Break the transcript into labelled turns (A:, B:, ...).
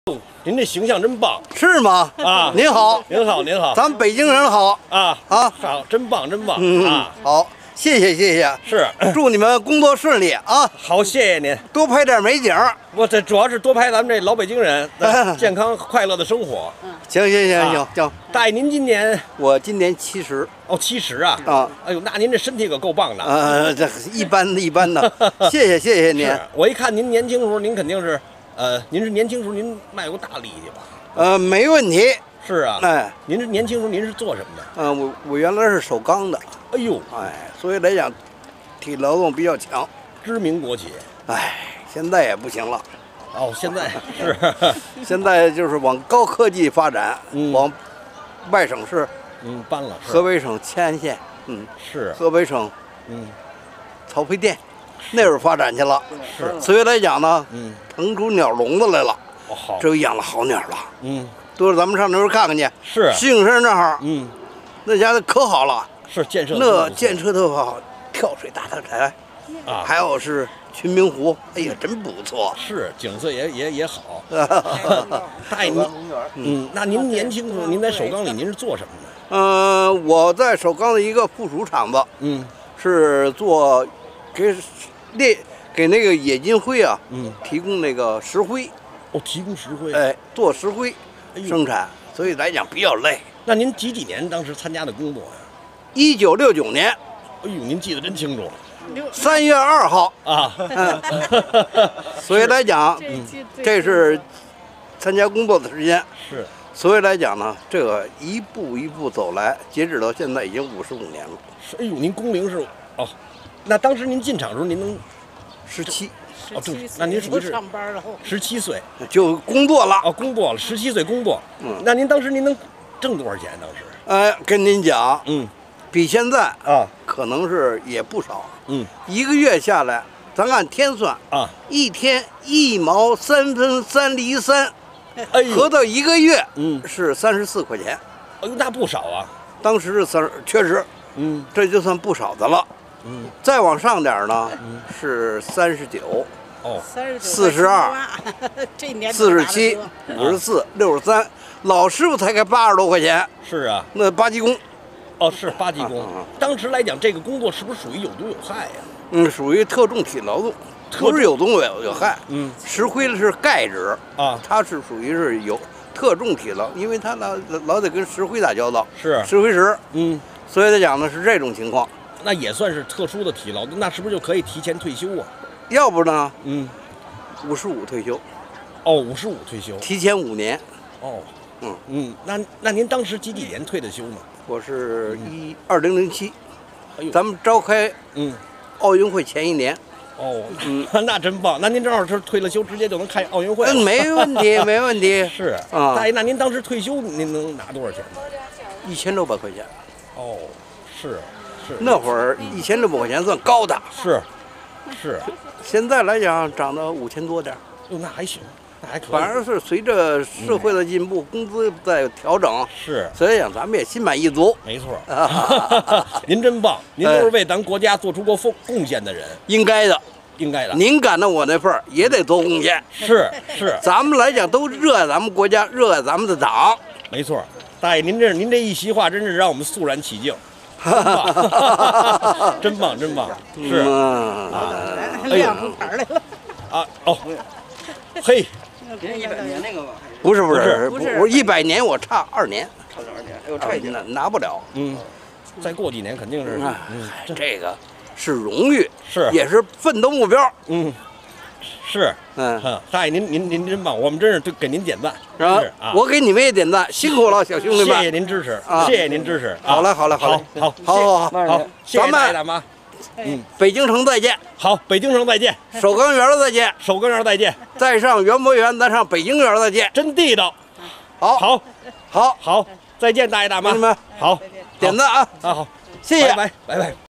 A: 您这形象真棒
B: 是吗？
A: 啊！
B: 您好，
A: 您好，您好，
B: 咱们北京人好
A: 啊
B: 啊，
A: 好，真棒，真棒啊！
B: 好，谢谢谢谢，
A: 是，
B: 祝你们工作顺利啊！
A: 好，谢谢您。
B: 多拍点美景。
A: 我这主要是多拍咱们这老北京人的健康快乐的生活。
B: 行行行行行，
A: 大爷，您今年
B: 我今年70
A: 哦70啊？
B: 啊，
A: 哎呦，那您这身体可够棒的。
B: 这一般的，谢谢谢谢您。
A: 我一看您年轻时候，您肯定是您是年轻时候您卖过大力气吧？
B: 没问题。
A: 是啊，
B: 哎，
A: 您是年轻时候您是做什么的？
B: 我原来是首钢的，
A: 哎呦，
B: 所以来讲，体力劳动比较强。
A: 知名国企。
B: 现在也不行了。
A: 哦，现在是，
B: 现在就是往高科技发展，往外省市，
A: 搬了。
B: 河北省乾安县，
A: 是
B: 河北省，曹妃甸，那边发展去了。
A: 是，
B: 所以来讲呢，腾出鸟笼子来了。
A: 哦，好，
B: 这养了好鸟了。都是咱们上那边看看去。
A: 是，
B: 石景山那儿，那家伙可好了。
A: 是建设，
B: 那建设特好，跳水大跳台，还有是群明湖，哎呀，真不错。
A: 是，景色也好。大爷您，那您年轻时候您在首钢里您是做什么的？
B: 我在首钢的一个附属厂子，是做给那个冶金灰啊，提供那个石灰。
A: 哦，提供石灰。
B: 做石灰生产，所以来讲比较累。
A: 那您几年当时参加的工作呀
B: ？1969年。
A: 哎呦，您记得真清楚。
B: 3月2号
A: 啊。
B: 所以来讲，这是参加工作的时间。
A: 是。
B: 所以来讲呢，这个一步一步走来，截止到现在已经55年了。
A: 哎呦，您工龄是哦，那当时您进厂的时候您能
B: 17。
A: 哦，那您属于是上班了，17岁
B: 就工作了。
A: 哦，工作了，17岁工作。那您当时您能挣多少钱？当时？
B: 跟您讲，比现在可能是也不少。一个月下来，咱按天算一天1毛3分3厘3，合到一个月，是34块钱。
A: 哎呦，那不少啊！
B: 当时是确实，这就算不少的了。再往上点呢，是39。42，
C: 这年
B: 47、54、63，老师傅才该80多块钱。
A: 是啊，
B: 那8级工。
A: 哦，是8级工。当时来讲，这个工作是不是属于有毒有害呀？
B: 属于特重体劳动，不是有毒有害。石灰是钙质
A: 啊，
B: 它是属于是有特重体劳，因为它老得跟石灰打交道。
A: 是
B: 石灰石。所以来讲呢是这种情况。
A: 那也算是特殊的体劳动，那是不是就可以提前退休啊？
B: 要不呢？55退休。
A: 哦，55退休，
B: 提前5年。
A: 哦，那您当时几年退的休呢？
B: 我是2007，咱们召开奥运会前1年。
A: 哦，那真棒！那您正好是退了休，直接就能看奥运会了。
B: 没问题，没问题。
A: 是啊，大爷，那您当时退休您能拿多少钱呢
B: ？1600块钱。
A: 哦，是。
B: 那会儿1600块钱算高的。
A: 是。
B: 现在来讲涨到5000多点。
A: 哟，那还行，那还可以。
B: 反而是随着社会的进步，工资在调整。
A: 是。
B: 所以讲咱们也心满意足。
A: 没错。您真棒，您都是为咱国家做出过贡献的人。
B: 应该的。您赶到我那份儿也得多贡献。
A: 是。
B: 咱们来讲都热爱咱们国家，热爱咱们的党。
A: 没错，大爷，您这一席话真是让我们肃然起敬。真棒，是
C: 亮出牌来了
A: 哦，嘿
B: ，100年那个吧？不是我100年我差2年，差1年，拿不了。
A: 再过几年肯定是。
B: 这个是荣誉，
A: 是
B: 也是奋斗目标。
A: 是，大爷您真棒，我们真是给您点赞。
B: 是啊，我给你们也点赞，辛苦了，小兄弟们。
A: 谢谢您支持，谢谢您支持。
B: 好嘞，
A: 好，谢谢大爷大妈。
B: 北京城再见。
A: 好，北京城再见。
B: 首钢园再见。
A: 首钢园再见。
B: 再上园博园，咱上北京园再见。
A: 真地道。好，再见，大爷大妈。
B: 兄弟们，
A: 好，
B: 点赞啊！
A: 好，
B: 谢谢，
A: 拜拜。